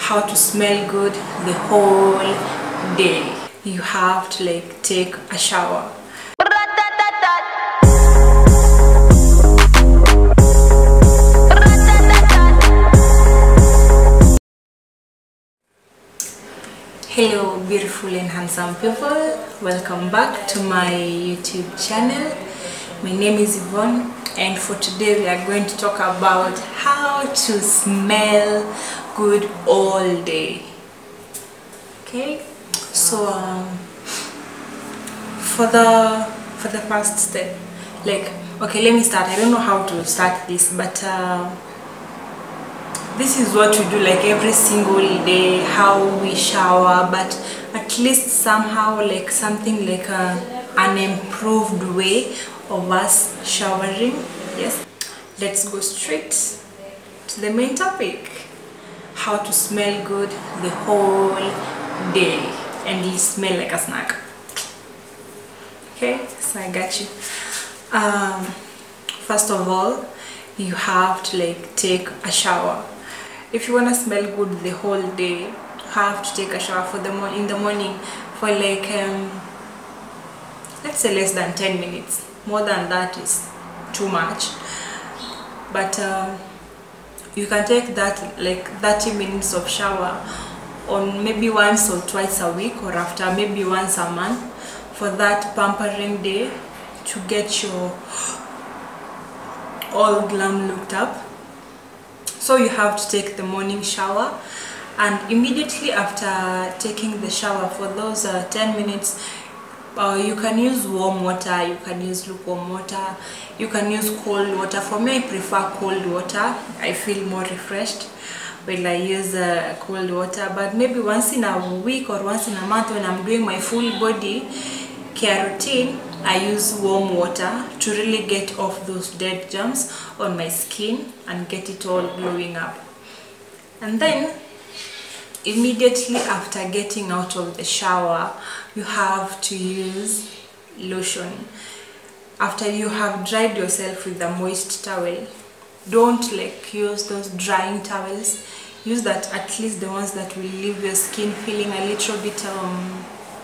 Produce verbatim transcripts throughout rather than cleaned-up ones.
how to smell good the whole day. You have to like take a shower. Hello beautiful and handsome people, welcome back to my YouTube channel. My name is Yvonne, and for today we are going to talk about how to smell good all day. Okay, so um, for the for the first step, like okay, let me start. I don't know how to start this, but uh, this is what we do like every single day, how we shower, but at least somehow like something like a, an improved way of us showering. Yes, let's go straight to the main topic: how to smell good the whole day and you smell like a snack. Okay, so I got you. Um, first of all, you have to like take a shower. If you want to smell good the whole day, you have to take a shower for the mo in the morning for like um, let's say less than ten minutes. More than that is too much, but uh, you can take that like thirty minutes of shower on maybe once or twice a week, or after maybe once a month, for that pampering day to get your all glam looked up. So you have to take the morning shower, and immediately after taking the shower for those uh, ten minutes, uh, you can use warm water, you can use lukewarm water, you can use cold water. For me, I prefer cold water. I feel more refreshed when I use uh, cold water, but maybe once in a week or once in a month when I'm doing my full body care routine, I use warm water to really get off those dead germs on my skin and get it all glowing up. And then immediately after getting out of the shower, you have to use lotion. After you have dried yourself with a moist towel, don't like use those drying towels. Use that, at least the ones that will leave your skin feeling a little bit um,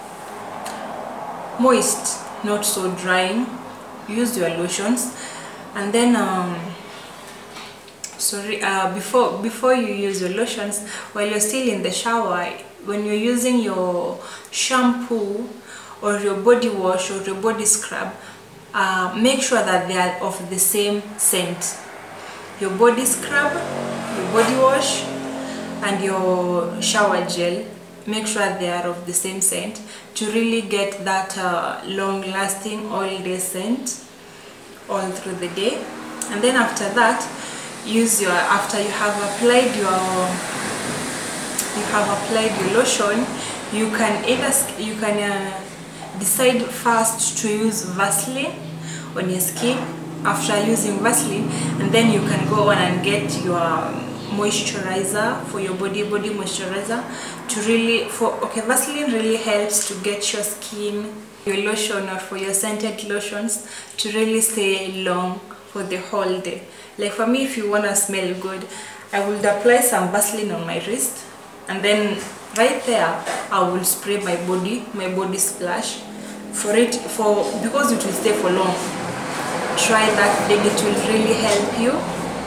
moist, not so drying. Use your lotions, and then um sorry uh before before you use your lotions, while you're still in the shower, when you're using your shampoo or your body wash or your body scrub, uh make sure that they are of the same scent. Your body scrub, your body wash, and your shower gel, make sure they are of the same scent to really get that uh, long-lasting all-day scent all through the day. And then after that, use your after you have applied your you have applied your lotion, you can either you can uh, decide first to use Vaseline on your skin. After using Vaseline, and then you can go on and get your moisturizer for your body body moisturizer to really for okay Vaseline really helps to get your skin, your lotion or for your scented lotions to really stay long for the whole day. Like for me, if you want to smell good, I would apply some Vaseline on my wrist, and then right there I will spray my body my body splash for it for because it will stay for long. Try that, then it will really help you.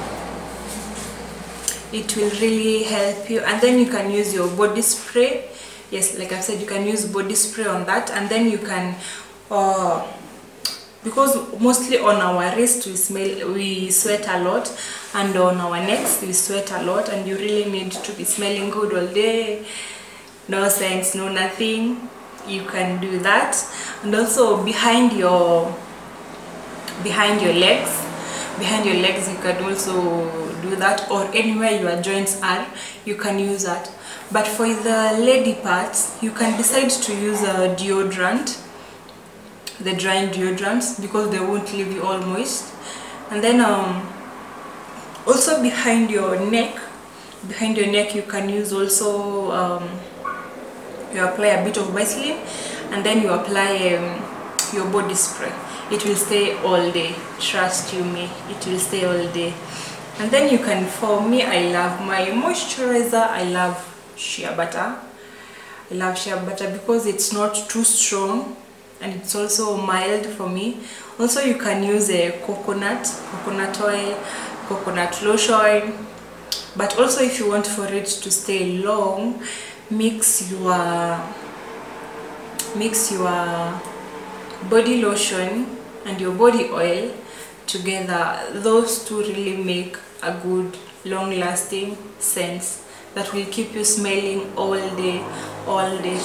It will really help you. And then you can use your body spray. Yes, like I said, you can use body spray on that, and then you can uh because mostly on our wrist we smell we sweat a lot, and on our necks we sweat a lot, and you really need to be smelling good all day. No scents, no nothing. You can do that. And also behind your behind your legs behind your legs you can also do that, or anywhere your joints are you can use that. But for the lady parts, you can decide to use a deodorant, the drying deodorants, because they won't leave you all moist. And then um also behind your neck behind your neck you can use also um you apply a bit of Vaseline, and then you apply um, your body spray. It will stay all day, trust you me, it will stay all day. And then you can, for me, I love my moisturizer, I love shea butter. I love shea butter because it's not too strong and it's also mild for me. Also, you can use a coconut, coconut oil, coconut lotion. But also, if you want for it to stay long, mix your mix your body lotion and your body oil together. Those two really make a good long-lasting scent that will keep you smelling all day, all day.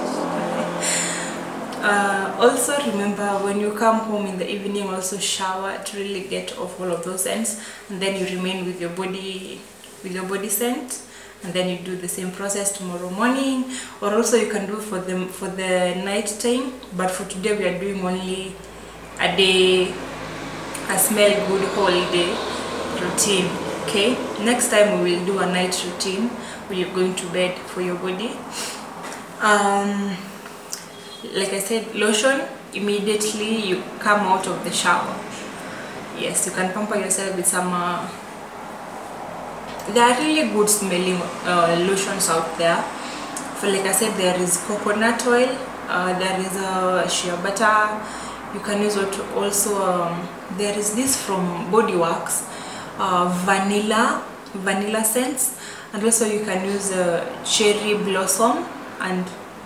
Uh, also remember, when you come home in the evening, also shower to really get off all of those scents, and then you remain with your body with your body scent, and then you do the same process tomorrow morning, or also you can do for them for the night time. But for today, we are doing only a day, a smell good whole day routine. Okay, next time we will do a night routine when you're going to bed for your body. Um like I said, lotion immediately you come out of the shower. Yes, you can pamper yourself with some uh, there are really good smelling uh, lotions out there. For like I said, there is coconut oil, uh, there is a uh, shea butter. You can use it also. Um, there is this from Body Works, uh, vanilla vanilla scents, and also you can use uh, cherry blossom and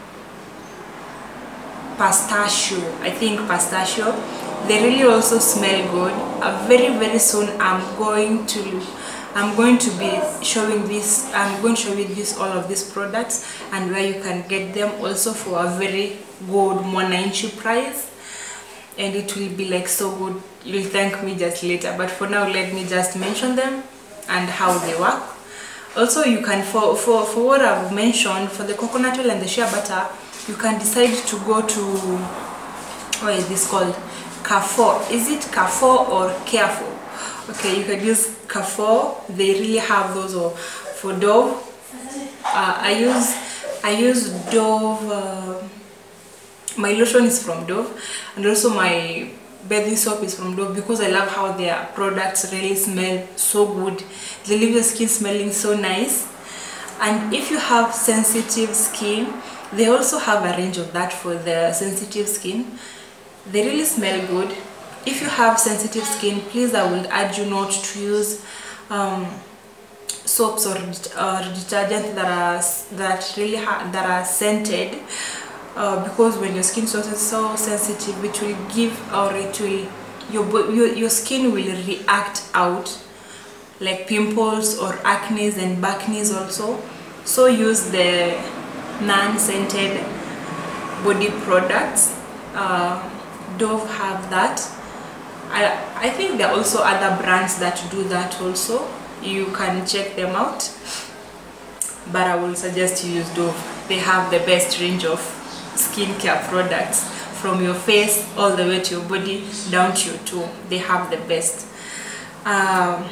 pistachio. I think pistachio. They really also smell good. Uh, very very soon I'm going to I'm going to be showing this. I'm going to show you this all of these products and where you can get them also for a very good one-inch price, and it will be like so good. You'll thank me just later. But for now, let me just mention them and how they work. Also, you can for for for what I've mentioned, for the coconut oil and the shea butter, you can decide to go to, what is this called, Carrefour. Is it Carrefour or Careful? Okay, you can use Carrefour. They really have those. Or for Dove, uh, I use I use Dove. Uh, my lotion is from Dove, and also my bathing soap is from Dove, because I love how their products really smell so good. They leave your skin smelling so nice. And if you have sensitive skin, they also have a range of that for the sensitive skin. They really smell good. If you have sensitive skin, please, I would urge you not to use um, soaps or, or detergents that are that really ha that are scented, uh, because when your skin is so, so sensitive, it will give, or it will your your your skin will react out like pimples or acne and backness also. So use the non-scented body products. uh, Dove have that. I, I think there are also other brands that do that also. You can check them out, but I will suggest you use Dove. They have the best range of skincare products, from your face all the way to your body down to your toe. They have the best. Um,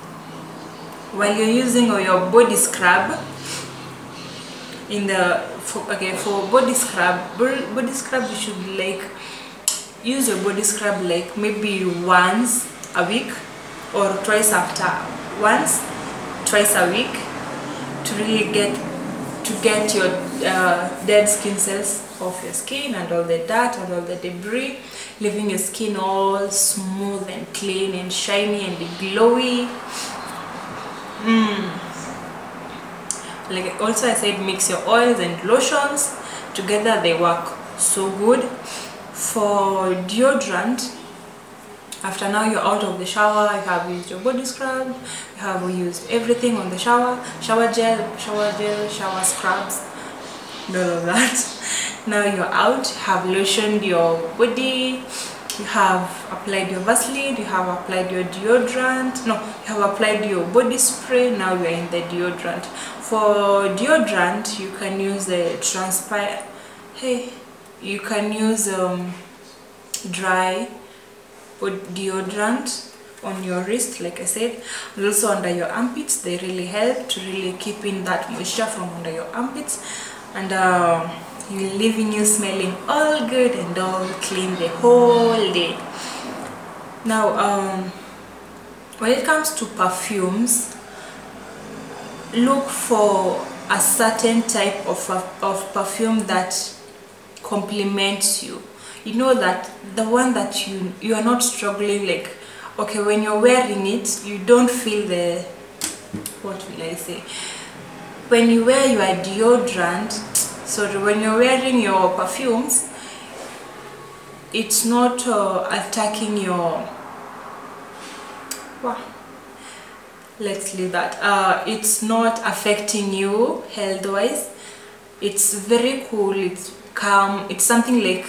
while you're using your body scrub, in the for, okay for body scrub body scrub you should like use your body scrub like maybe once a week or twice after once twice a week, to really get to get your uh, dead skin cells off your skin and all the dirt and all the debris, leaving your skin all smooth and clean and shiny and glowy. mm. Like also I said, mix your oils and lotions together. They work so good. For deodorant, after now you're out of the shower, you have used your body scrub, you have used everything on the shower, shower gel, shower gel, shower scrubs, all of that. Now you're out, you have lotioned your body, you have applied your Vaseline, you have applied your deodorant, no, you have applied your body spray. Now you're in the deodorant. For deodorant, you can use the transpire, hey, you can use um, dry deodorant on your wrist, like I said, and also under your armpits. They really help to really keep in that moisture from under your armpits, and uh, you're leaving you smelling all good and all clean the whole day. Now, um, when it comes to perfumes, look for a certain type of, of perfume that complements you. You know, that the one that you you are not struggling, like, okay, when you're wearing it, you don't feel the, what will I say, when you wear your deodorant, sorry, when you're wearing your perfumes, it's not uh, attacking your, wow, let's leave that, uh, it's not affecting you health wise. It's very cool, it's calm, it's something like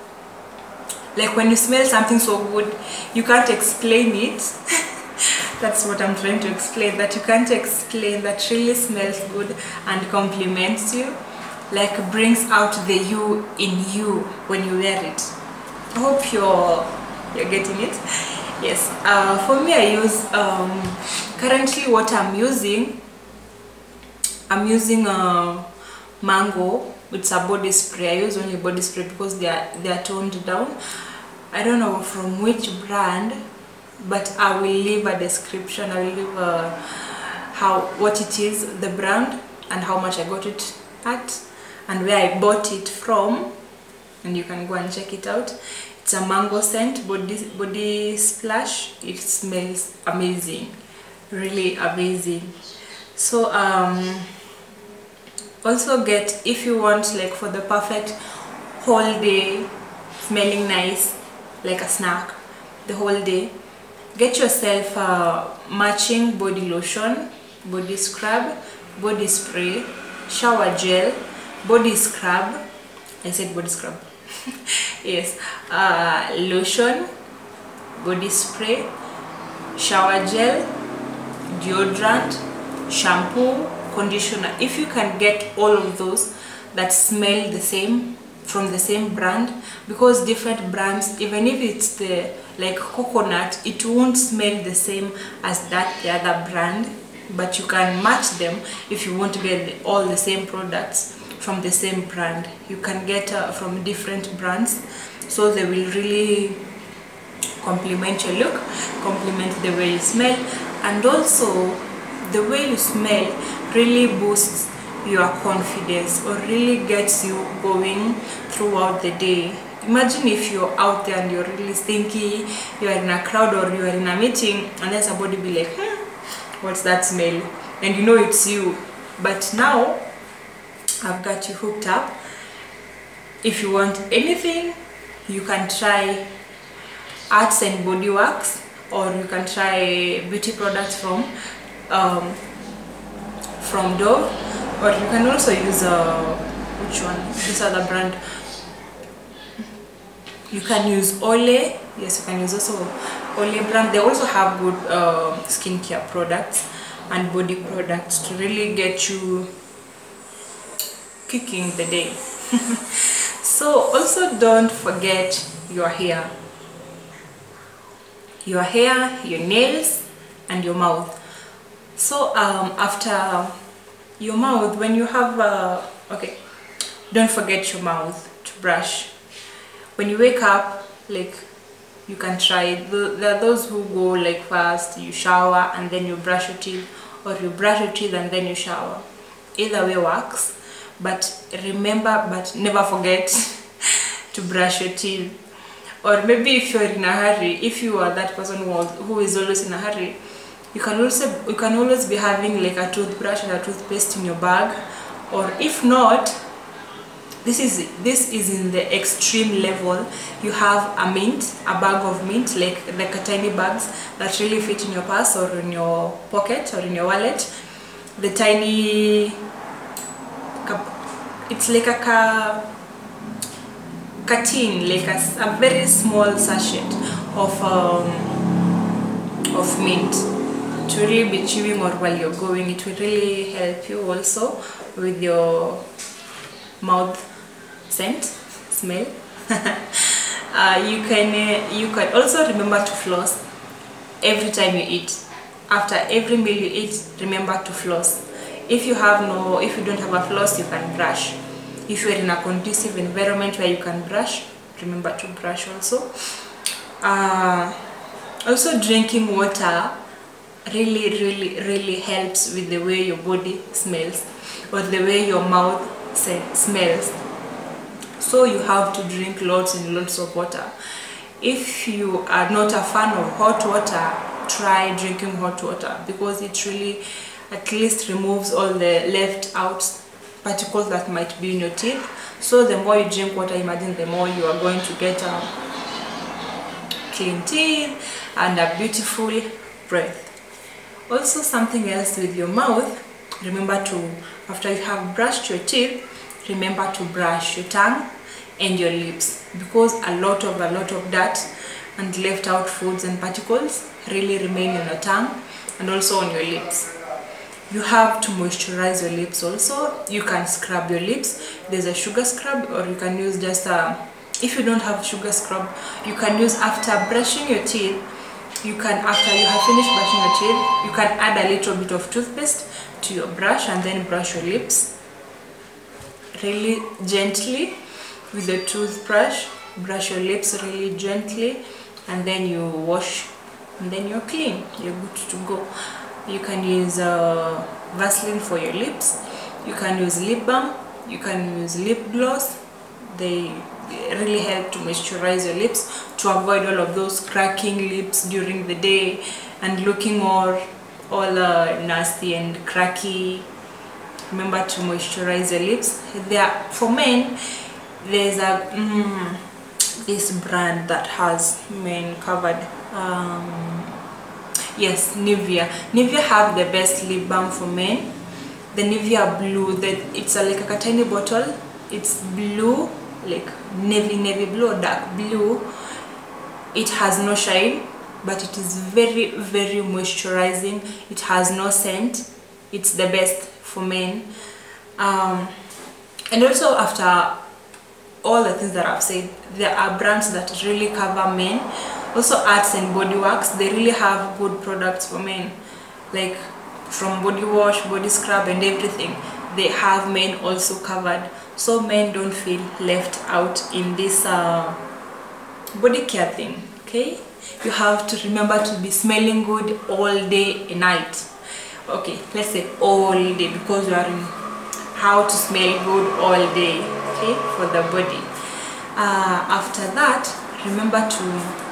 like when you smell something so good, you can't explain it. That's what I'm trying to explain, that you can't explain, that really smells good and compliments you, like brings out the you in you when you wear it. I hope you're you're getting it. Yes, uh, for me, I use um, currently what I'm using, I'm using a mango. It's a body spray. I use only body spray because they are they are toned down. I don't know from which brand, but I will leave a description. I will leave a, how what it is, the brand, and how much I got it at, and where I bought it from, and you can go and check it out. It's a mango scent body body splash. It smells amazing, really amazing. So um also get, if you want, like, for the perfect whole day smelling nice, like a snack the whole day, get yourself a matching body lotion, body scrub, body spray, shower gel, body scrub, I said body scrub, yes, uh, lotion, body spray, shower gel, deodorant, shampoo, conditioner. If you can get all of those that smell the same from the same brand, because different brands, even if it's the like coconut, it won't smell the same as that the other brand, but you can match them. If you want to get all the same products from the same brand, you can get uh, from different brands, so they will really complement your look, complement the way you smell, and also the way you smell really boosts your confidence, or really gets you going throughout the day. Imagine if you're out there and you're really stinky, you're in a crowd or you're in a meeting, and then somebody be like, hmm, what's that smell? And you know it's you. But now I've got you hooked up. If you want anything, you can try Arts and Body Works, or you can try beauty products from um, from Dove, or you can also use uh, which one? This other brand. You can use Ole. Yes, you can use also Ole brand. They also have good uh, skincare products and body products to really get you kicking the day. So also don't forget your hair. Your hair, your nails, and your mouth. So um, after your mouth, when you have uh, okay, don't forget your mouth to brush. When you wake up, like, you can try, there are those who go like first you shower and then you brush your teeth, or you brush your teeth and then you shower. Either way works, but remember, but never forget to brush your teeth. Or maybe if you're in a hurry, if you are that person who, who is always in a hurry, you can also you can always be having like a toothbrush and a toothpaste in your bag. Or if not, this is this is in the extreme level, you have a mint, a bag of mint, like like a tiny bags that really fit in your purse or in your pocket or in your wallet. The tiny, it's like a ca tin, like a, a very small sachet of um, of mint to really be chewing, or while you're going. It will really help you also with your mouth scent, smell. uh, you can uh, you can also remember to floss every time you eat. After every meal you eat, remember to floss. If you have no, if you don't have a floss, you can brush. If you're in a conducive environment where you can brush, remember to brush also. Uh, also drinking water really really really helps with the way your body smells or the way your mouth smells. So you have to drink lots and lots of water. If you are not a fan of hot water, try drinking hot water, because it really at least removes all the left out particles that might be in your teeth. So the more you drink water, imagine the more you are going to get a clean teeth and a beautiful breath. Also, something else with your mouth, remember to, after you have brushed your teeth, remember to brush your tongue and your lips, because a lot of a lot of dirt and left out foods and particles really remain on your tongue and also on your lips. You have to moisturize your lips also. You can scrub your lips. There's a sugar scrub, or you can use just a, if you don't have sugar scrub, you can use after brushing your teeth. You can, after you have finished brushing your teeth, you can add a little bit of toothpaste to your brush and then brush your lips really gently with the toothbrush. Brush your lips really gently, and then you wash, and then you're clean, you're good to go. You can use uh, Vaseline for your lips, you can use lip balm, you can use lip gloss. They really help to moisturize your lips, to avoid all of those cracking lips during the day and looking all, all uh, nasty and cracky. Remember to moisturize your lips. There, for men, there's a mm, this brand that has men covered. Um, yes, Niviea. Niviea have the best lip balm for men. The Niviea blue. That it's a, like a tiny bottle. It's blue, like navy navy blue or dark blue. It has no shine, but it is very very moisturizing. It has no scent. It's the best for men. Um, and also, after all the things that I've said, there are brands that really cover men. Also, Arts and Body Works, they really have good products for men, like from body wash, body scrub and everything. They have men also covered, so men don't feel left out in this uh, body care thing. Okay, you have to remember to be smelling good all day and night. Okay, let's say all day, because you are in how to smell good all day, okay, for the body. Uh, after that, remember to,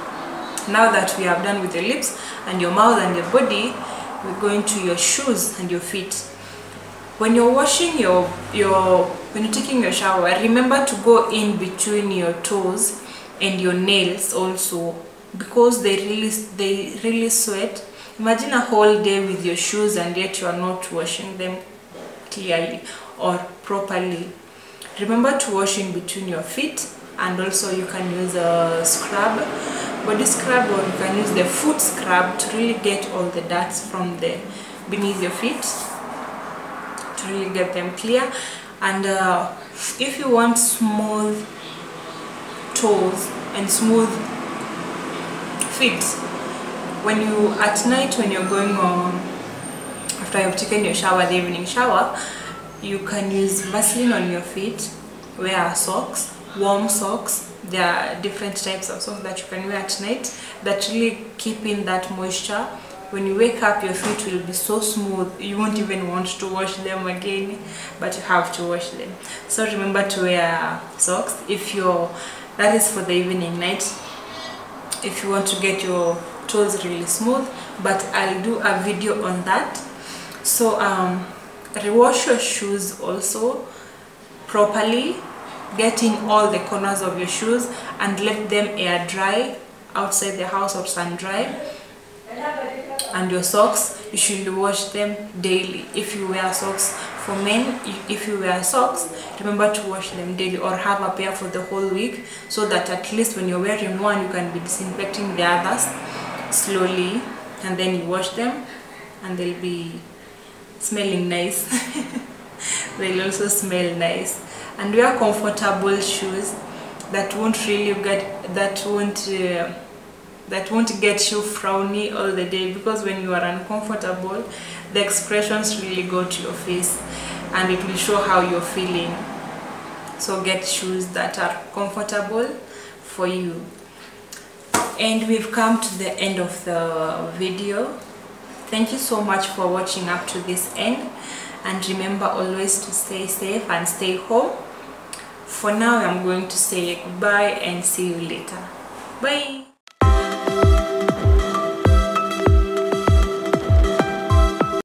now that we have done with your lips and your mouth and your body, we're going to your shoes and your feet. When you're washing your your when you're taking your shower, remember to go in between your toes and your nails also, because they really they really sweat. Imagine a whole day with your shoes and yet you are not washing them clearly or properly. Remember to wash in between your feet, and also you can use a scrub, body scrub, or you can use the foot scrub to really get all the dirt from the beneath your feet, to really get them clear. And uh, if you want smooth toes and smooth feet, when you at night, when you're going on, after you've taken your shower, the evening shower, you can use Vaseline on your feet. Wear socks, warm socks. There are different types of socks that you can wear at night that really keep in that moisture. When you wake up, your feet will be so smooth, you won't even want to wash them again, but you have to wash them. So remember to wear socks if you're, that is for the evening night, if you want to get your toes really smooth, but I'll do a video on that. So um rewash your shoes also properly, get in all the corners of your shoes and let them air dry outside the house or sun dry. And your socks, you should wash them daily. If you wear socks, for men, if you wear socks, remember to wash them daily, or have a pair for the whole week, so that at least when you're wearing one, you can be disinfecting the others slowly, and then you wash them and they'll be smelling nice. They'll also smell nice. And wear comfortable shoes that won't really get that won't uh, that won't get you frowny all the day, because when you are uncomfortable, the expressions really go to your face and it will show how you're feeling. So get shoes that are comfortable for you. And we've come to the end of the video. Thank you so much for watching up to this end, and remember always to stay safe and stay home. For now, I'm going to say goodbye and see you later. Bye.